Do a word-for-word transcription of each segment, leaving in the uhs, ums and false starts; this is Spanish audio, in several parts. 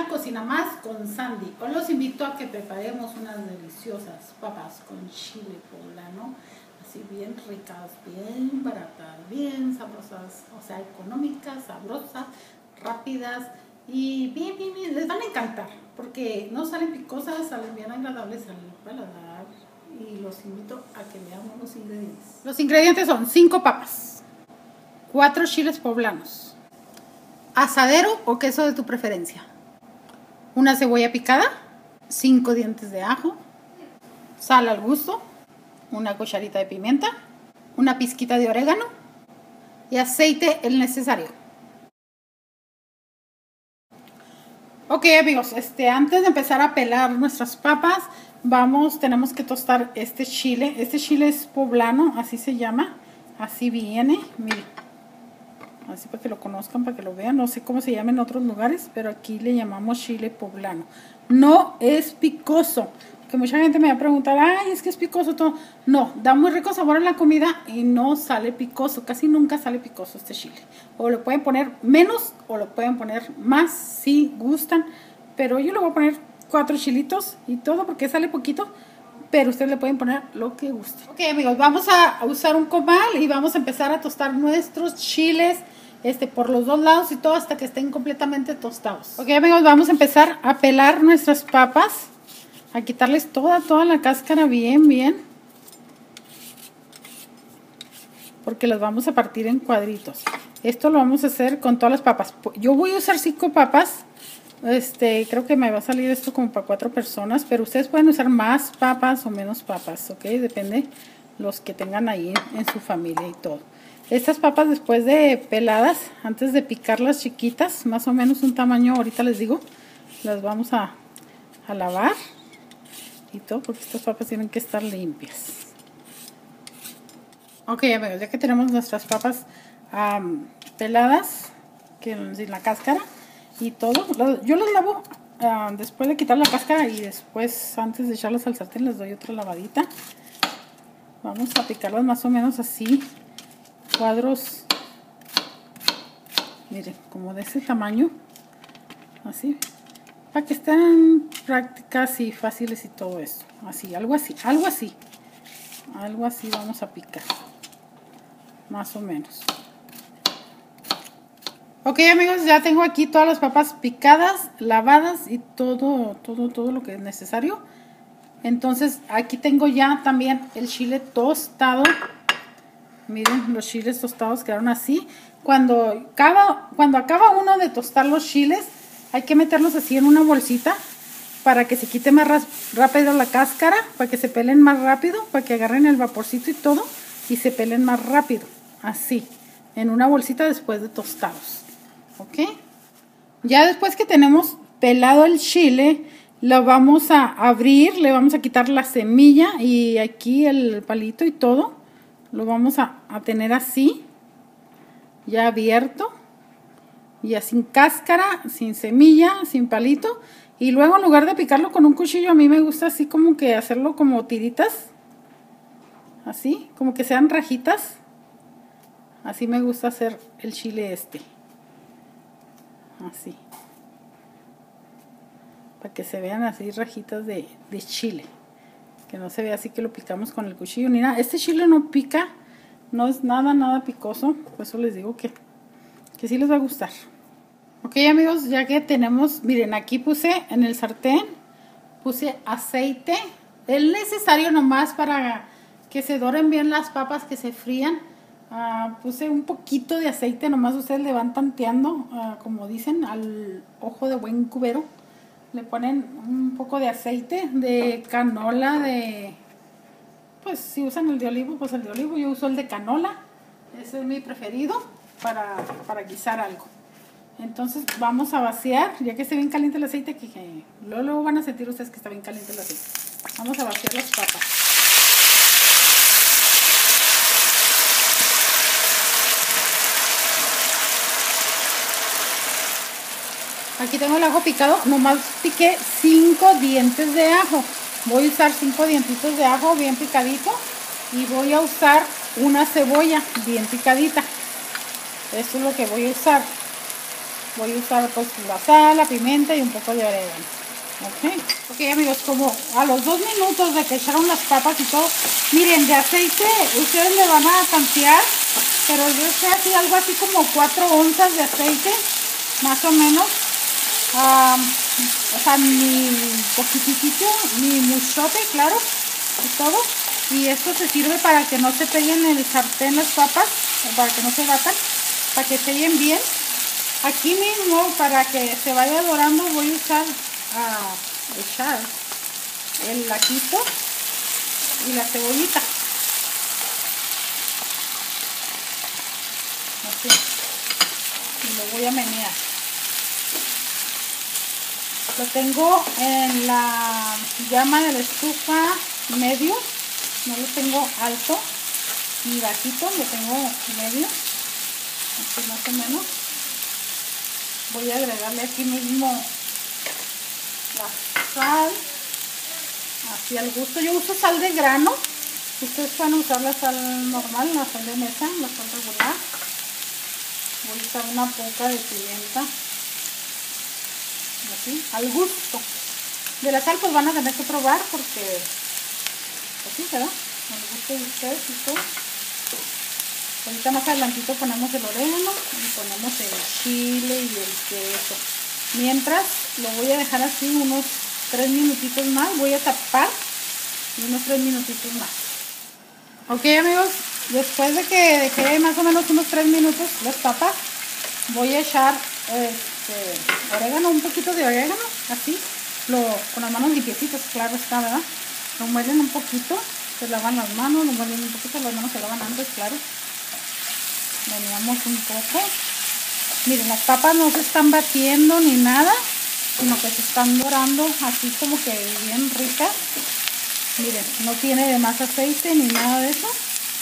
una cocina más con Sandy. Hoy los invito a que preparemos unas deliciosas papas con chile poblano, así bien ricas, bien baratas, bien sabrosas, o sea, económicas, sabrosas, rápidas y bien, bien, bien, les van a encantar porque no salen picosas, salen bien agradables al paladar y los invito a que veamos los ingredientes. Los ingredientes son cinco papas, cuatro chiles poblanos, asadero o queso de tu preferencia, una cebolla picada, cinco dientes de ajo, sal al gusto, una cucharita de pimienta, una pizquita de orégano y aceite el necesario. Ok amigos, este, antes de empezar a pelar nuestras papas, vamos, tenemos que tostar este chile. Este chile es poblano, así se llama, así viene, miren. Así para que lo conozcan, para que lo vean. No sé cómo se llama en otros lugares, pero aquí le llamamos chile poblano. No es picoso, que mucha gente me va a preguntar, ay, es que es picoso todo. No, da muy rico sabor a la comida y no sale picoso. Casi nunca sale picoso este chile. O lo pueden poner menos o lo pueden poner más si gustan. Pero yo le voy a poner cuatro chilitos y todo porque sale poquito. Pero ustedes le pueden poner lo que guste. Ok amigos, vamos a usar un comal y vamos a empezar a tostar nuestros chiles este, por los dos lados y todo hasta que estén completamente tostados. Ok amigos, vamos a empezar a pelar nuestras papas, a quitarles toda, toda la cáscara bien, bien. Porque las vamos a partir en cuadritos. Esto lo vamos a hacer con todas las papas. Yo voy a usar cinco papas. Este, creo que me va a salir esto como para cuatro personas, pero ustedes pueden usar más papas o menos papas, ok, depende los que tengan ahí en, en su familia y todo. Estas papas después de peladas, antes de picarlas chiquitas, más o menos un tamaño, ahorita les digo, las vamos a, a lavar y todo, porque estas papas tienen que estar limpias. Ok amigos, ya que tenemos nuestras papas um, peladas, que sin la cáscara y todo, yo las lavo uh, después de quitar la cáscara y después antes de echarlas al sartén les doy otra lavadita. Vamos a picarlas más o menos así, cuadros, miren, como de ese tamaño, así, para que estén prácticas y fáciles y todo esto, así, algo así, algo así, algo así vamos a picar, más o menos. Ok amigos, ya tengo aquí todas las papas picadas, lavadas y todo, todo, todo lo que es necesario. Entonces aquí tengo ya también el chile tostado. Miren, los chiles tostados quedaron así. Cuando acaba, cuando acaba uno de tostar los chiles, hay que meterlos así en una bolsita para que se quite más rápido la cáscara, para que se pelen más rápido, para que agarren el vaporcito y todo y se pelen más rápido. Así, en una bolsita después de tostados. Ok, ya después que tenemos pelado el chile, lo vamos a abrir, le vamos a quitar la semilla y aquí el palito y todo, lo vamos a, a tener así, ya abierto, ya sin cáscara, sin semilla, sin palito, y luego en lugar de picarlo con un cuchillo, a mí me gusta así como que hacerlo como tiritas, así, como que sean rajitas, así me gusta hacer el chile este. Así, para que se vean así rajitas de, de chile, que no se vea así que lo picamos con el cuchillo ni nada. Este chile no pica, no es nada nada picoso, por eso les digo que, que sí les va a gustar. Ok amigos, ya que tenemos, miren, aquí puse en el sartén, puse aceite, el necesario nomás para que se doren bien las papas, que se frían. Uh, puse un poquito de aceite, nomás ustedes le van tanteando, uh, como dicen, al ojo de buen cubero. Le ponen un poco de aceite, de canola, de, pues si usan el de olivo, pues el de olivo. Yo uso el de canola, ese es mi preferido para, para guisar algo. Entonces vamos a vaciar, ya que esté bien caliente el aceite, que, que luego, luego van a sentir ustedes que está bien caliente el aceite. Vamos a vaciar las papas. Aquí tengo el ajo picado, nomás piqué cinco dientes de ajo. Voy a usar cinco dientitos de ajo bien picadito y voy a usar una cebolla bien picadita. Eso es lo que voy a usar. Voy a usar pues la sal, la pimienta y un poco de orégano. Ok, ok amigos, como a los dos minutos de que echaron las papas y todo, miren, de aceite ustedes le van a tantear, pero yo sé así, algo así como cuatro onzas de aceite, más o menos. Um, o sea, ni poquitito, ni muchote, claro, y todo. Y esto se sirve para que no se peguen en el sartén las papas, o para que no se batan, para que sellen bien. Aquí mismo, para que se vaya dorando, voy a usar a echar el ajito y la cebollita. Así. Y lo voy a menear. Lo tengo en la llama de la estufa medio, no lo tengo alto ni bajito, lo tengo medio, así más o menos. Voy a agregarle aquí mismo la sal, así al gusto. Yo uso sal de grano, ustedes pueden usar la sal normal, la sal de mesa, la sal regular. Voy a usar una poca de pimienta, así, al gusto. De la sal pues van a tener que probar porque así, ¿verdad? Al gusto de ustedes y todo. Ahorita más adelantito ponemos el orégano y ponemos el chile y el queso. Mientras lo voy a dejar así unos tres minutitos más. Voy a tapar y unos tres minutitos más. Ok amigos, después de que dejé más o menos unos tres minutos las papas, voy a echar este, orégano, un poquito de orégano, así, lo, con las manos limpiecitas, claro está, ¿verdad? Lo muelen un poquito, se lavan las manos, lo muelen un poquito, las manos se lavan antes, claro. Meneamos un poco. Miren, las papas no se están batiendo ni nada, sino que se están dorando así como que bien ricas. Miren, no tiene de más aceite ni nada de eso.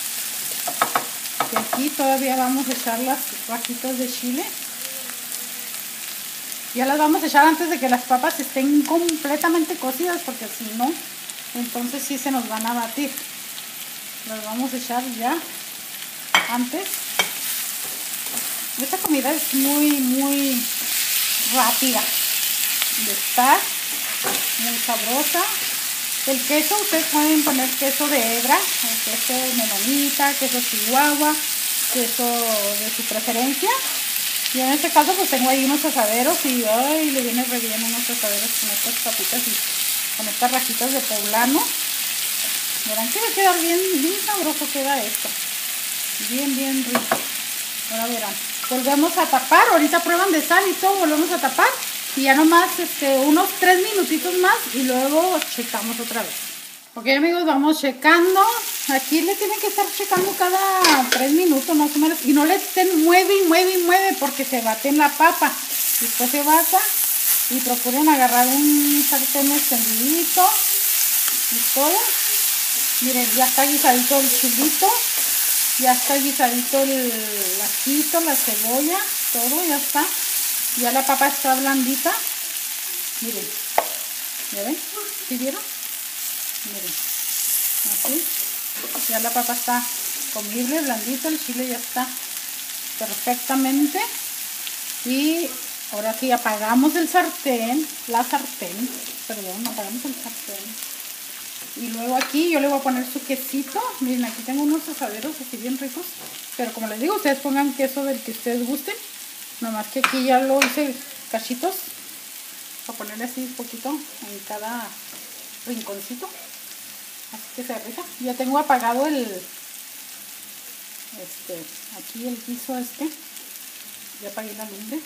Y aquí todavía vamos a echar las rajitas de chile. Ya las vamos a echar antes de que las papas estén completamente cocidas, porque si no, entonces sí se nos van a batir. Las vamos a echar ya antes. Esta comida es muy, muy rápida de estar, muy sabrosa. El queso, ustedes pueden poner queso de hebra, o queso menonita, queso chihuahua, queso de su preferencia. Y en este caso pues tengo ahí unos asaderos y ay, le viene re bien unos asaderos con estas papitas y con estas rajitas de poblano. Verán que va a quedar bien, bien sabroso queda esto. Bien, bien rico. Ahora verán. Volvemos a tapar, ahorita prueban de sal y todo, volvemos a tapar. Y ya nomás este, unos tres minutitos más y luego checamos otra vez. Ok amigos, vamos checando. Aquí le tienen que estar checando cada tres minutos más o menos. Y no le estén mueve y mueve y mueve porque se bate en la papa. Después se bata y procuren agarrar un sartén extendidito y todo. Miren, ya está guisadito el chilito. Ya está guisadito el ajito, la cebolla, todo ya está. Ya la papa está blandita. Miren. ¿Ya ven? ¿Sí vieron? Miren. Así. Ya la papa está comible, blandito. El chile ya está perfectamente. Y ahora sí apagamos el sartén. La sartén. Perdón, apagamos el sartén. Y luego aquí yo le voy a poner su quesito. Miren, aquí tengo unos asaderos así bien ricos. Pero como les digo, ustedes pongan queso del que ustedes gusten. Nomás que aquí ya lo hice cachitos. Para ponerle así un poquito en cada rinconcito. Así que se rica. Ya tengo apagado el... Este, aquí el guiso este. Ya apagué la lumbre.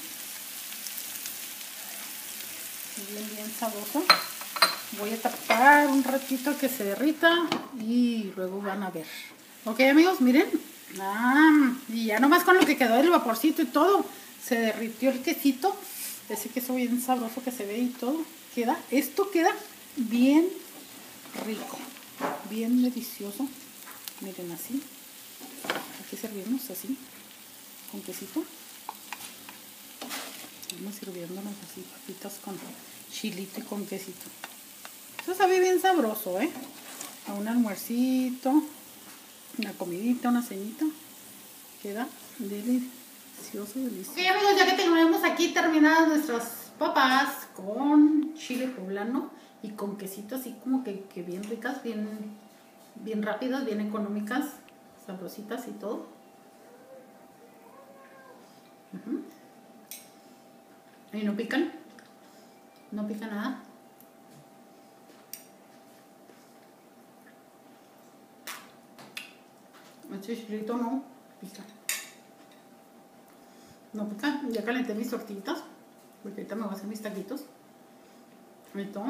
Bien, bien sabroso. Voy a tapar un ratito que se derrita y luego van a ver. Ok amigos, miren. Ah, y ya nomás con lo que quedó del vaporcito y todo, se derritió el quesito. Ese queso bien sabroso que se ve y todo. Queda, esto queda bien rico, bien delicioso. Miren así. Aquí servimos así, con quesito. Vamos sirviéndonos así, papitas con chilito y con quesito. Eso sabe bien sabroso, ¿eh? A un almuercito, una comidita, una cenita. Queda delicioso. Delicioso, delicioso. Ok, amigos, ya que tenemos aquí terminadas nuestras papas con chile poblano y con quesito así como que, que bien ricas, bien, bien rápidas, bien económicas, sabrositas y todo. Uh-huh. Y no pican, no pica nada. Este chilito no pica. No pica. Ya calenté mis tortillitas, porque ahorita me voy a hacer mis taquitos. Listo.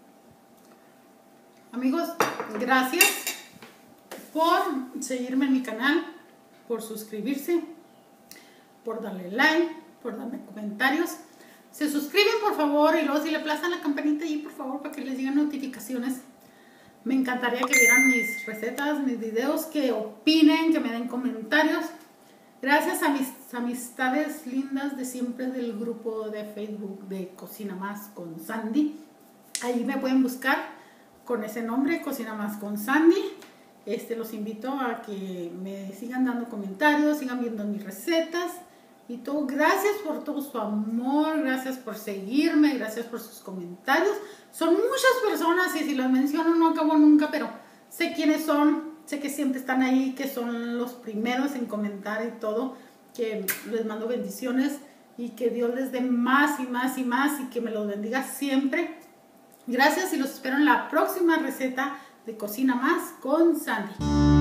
Amigos, gracias por seguirme en mi canal, por suscribirse, por darle like, por darme comentarios. Se suscriben por favor y luego si le aplazan la campanita ahí por favor para que les lleguen notificaciones. Me encantaría que vieran mis recetas, mis videos, que opinen, que me den comentarios. Gracias a mis amistades lindas de siempre del grupo de Facebook de Cocina Más con Sandy. Ahí me pueden buscar con ese nombre, Cocina Más con Sandy. Este, los invito a que me sigan dando comentarios, sigan viendo mis recetas y todo. Gracias por todo su amor, gracias por seguirme, gracias por sus comentarios. Son muchas personas y si las menciono no acabo nunca, pero sé quiénes son, sé que siempre están ahí, que son los primeros en comentar y todo, que les mando bendiciones y que Dios les dé más y más y más y que me los bendiga siempre. Gracias y los espero en la próxima receta de Cocina Más con Sandy.